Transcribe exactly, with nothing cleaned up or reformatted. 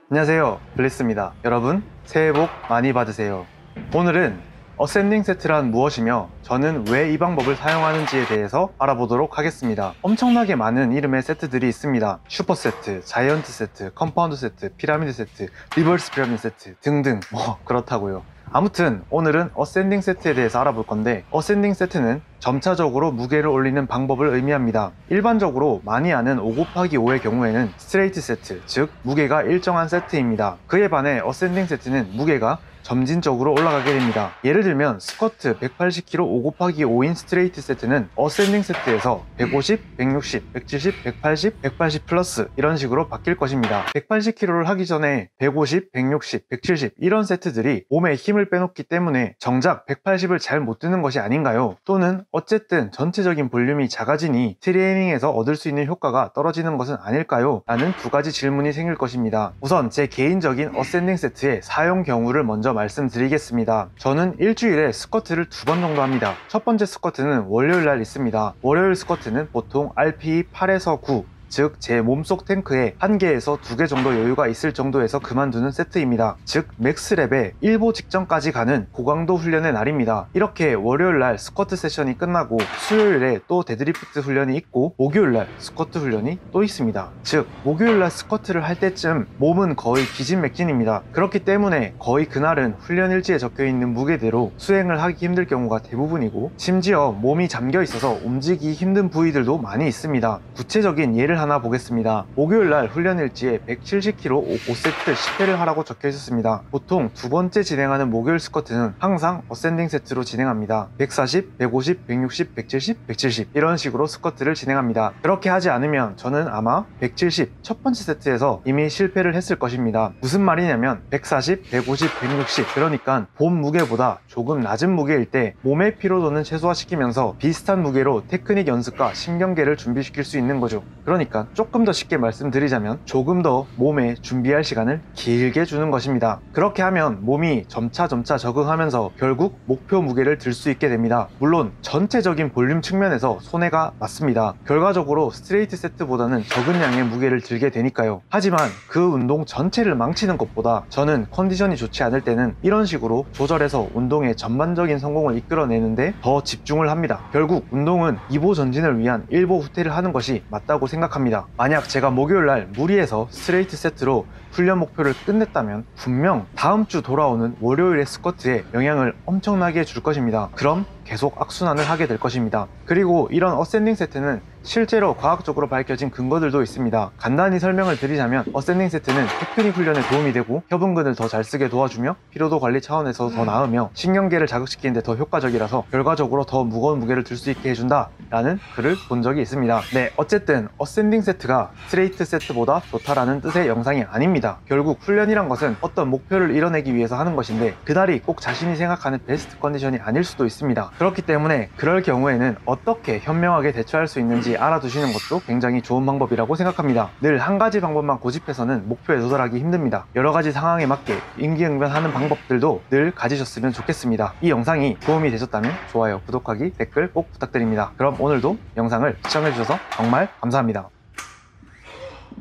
안녕하세요, 블리스입니다. 여러분 새해 복 많이 받으세요. 오늘은 어센딩 세트란 무엇이며 저는 왜 이 방법을 사용하는지에 대해서 알아보도록 하겠습니다. 엄청나게 많은 이름의 세트들이 있습니다. 슈퍼 세트, 자이언트 세트, 컴파운드 세트, 피라미드 세트, 리버스 피라미드 세트 등등 뭐 그렇다고요. 아무튼 오늘은 어센딩 세트에 대해서 알아볼 건데, 어센딩 세트는 점차적으로 무게를 올리는 방법을 의미합니다. 일반적으로 많이 아는 오 곱하기 오의 경우에는 스트레이트 세트, 즉 무게가 일정한 세트입니다. 그에 반해 어센딩 세트는 무게가 점진적으로 올라가게 됩니다. 예를 들면 스쿼트 백팔십 킬로그램 오 곱하기 오인 스트레이트 세트는 어센딩 세트에서 백오십, 백육십, 백칠십, 백팔십, 백팔십 플러스 이런 식으로 바뀔 것입니다. 백팔십 킬로그램를 하기 전에 백오십, 백육십, 백칠십 이런 세트들이 몸에 힘을 빼놓기 때문에 정작 백팔십을 잘 못 드는 것이 아닌가요? 또는 어쨌든 전체적인 볼륨이 작아지니 트레이닝에서 얻을 수 있는 효과가 떨어지는 것은 아닐까요? 라는 두 가지 질문이 생길 것입니다. 우선 제 개인적인 어센딩 세트의 사용 경우를 먼저 말씀드리겠습니다. 저는 일주일에 스쿼트를 두 번 정도 합니다. 첫 번째 스쿼트는 월요일 날 있습니다. 월요일 스쿼트는 보통 알피이 팔에서 구, 즉 제 몸속 탱크에 한 개에서 두 개 정도 여유가 있을 정도에서 그만두는 세트입니다. 즉 맥스랩에 일보 직전까지 가는 고강도 훈련의 날입니다. 이렇게 월요일날 스쿼트 세션이 끝나고 수요일에 또 데드리프트 훈련이 있고 목요일날 스쿼트 훈련이 또 있습니다. 즉 목요일날 스쿼트를 할 때쯤 몸은 거의 기진맥진입니다. 그렇기 때문에 거의 그날은 훈련 일지에 적혀있는 무게대로 수행을 하기 힘들 경우가 대부분이고, 심지어 몸이 잠겨 있어서 움직이기 힘든 부위들도 많이 있습니다. 구체적인 예를 하나 보겠습니다. 목요일날 훈련 일지에 백칠십 킬로그램 오 세트 십 회를 하라고 적혀 있었습니다. 보통 두 번째 진행하는 목요일 스쿼트는 항상 어센딩 세트로 진행합니다. 백사십, 백오십, 백육십, 백칠십, 백칠십 이런 식으로 스쿼트를 진행합니다. 그렇게 하지 않으면 저는 아마 백칠십 첫 번째 세트에서 이미 실패를 했을 것입니다. 무슨 말이냐면 백사십, 백오십, 백육십 그러니까 본 무게보다 조금 낮은 무게일 때 몸의 피로도는 최소화시키면서 비슷한 무게로 테크닉 연습과 신경계를 준비시킬 수 있는 거죠. 그러니까 조금 더 쉽게 말씀드리자면 조금 더 몸에 준비할 시간을 길게 주는 것입니다. 그렇게 하면 몸이 점차 점차 적응하면서 결국 목표 무게를 들 수 있게 됩니다. 물론 전체적인 볼륨 측면에서 손해가 맞습니다. 결과적으로 스트레이트 세트보다는 적은 양의 무게를 들게 되니까요. 하지만 그 운동 전체를 망치는 것보다 저는 컨디션이 좋지 않을 때는 이런 식으로 조절해서 운동의 전반적인 성공을 이끌어내는데 더 집중을 합니다. 결국 운동은 이보 전진을 위한 일보 후퇴를 하는 것이 맞다고 생각합니다. 만약 제가 목요일날 무리해서 스트레이트 세트로 훈련 목표를 끝냈다면 분명 다음 주 돌아오는 월요일의 스쿼트에 영향을 엄청나게 줄 것입니다. 그럼 계속 악순환을 하게 될 것입니다. 그리고 이런 어센딩 세트는 실제로 과학적으로 밝혀진 근거들도 있습니다. 간단히 설명을 드리자면 어센딩 세트는 테크닉 훈련에 도움이 되고 협응근을 더 잘 쓰게 도와주며 피로도 관리 차원에서 더 나으며 신경계를 자극시키는데 더 효과적이라서 결과적으로 더 무거운 무게를 들 수 있게 해준다 라는 글을 본 적이 있습니다. 네, 어쨌든 어센딩 세트가 스트레이트 세트보다 좋다라는 뜻의 영상이 아닙니다. 결국 훈련이란 것은 어떤 목표를 이뤄내기 위해서 하는 것인데 그날이 꼭 자신이 생각하는 베스트 컨디션이 아닐 수도 있습니다. 그렇기 때문에 그럴 경우에는 어떻게 현명하게 대처할 수 있는지 알아두시는 것도 굉장히 좋은 방법이라고 생각합니다. 늘 한 가지 방법만 고집해서는 목표에 도달하기 힘듭니다. 여러 가지 상황에 맞게 임기응변하는 방법들도 늘 가지셨으면 좋겠습니다. 이 영상이 도움이 되셨다면 좋아요, 구독하기, 댓글 꼭 부탁드립니다. 그럼 오늘도 영상을 시청해주셔서 정말 감사합니다.